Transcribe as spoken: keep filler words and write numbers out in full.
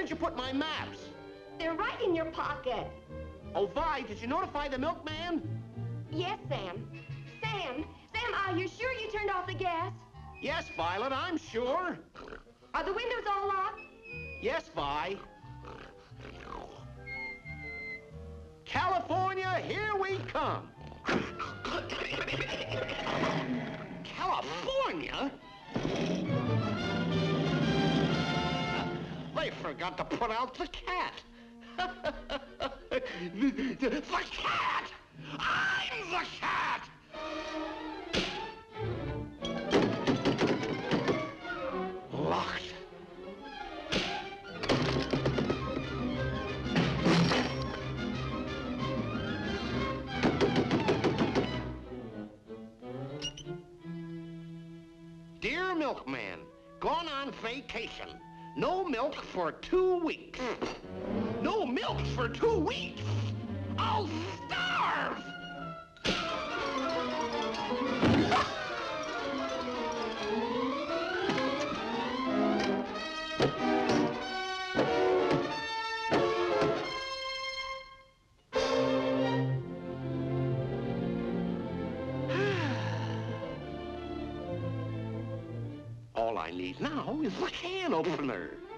did you put my maps? They're right in your pocket. Oh, Vi, did you notify the milkman? Yes, Sam. Sam, Sam, are you sure you turned off the gas? Yes, Violet, I'm sure. Are the windows all locked? Yes, Vi. California, here we come. California? They forgot to put out the cat. the, the, the cat! I'm the cat! Locked. Dear Milkman, gone on vacation. No milk for two weeks. No milk for two weeks? I'll starve! All I need now is the can opener.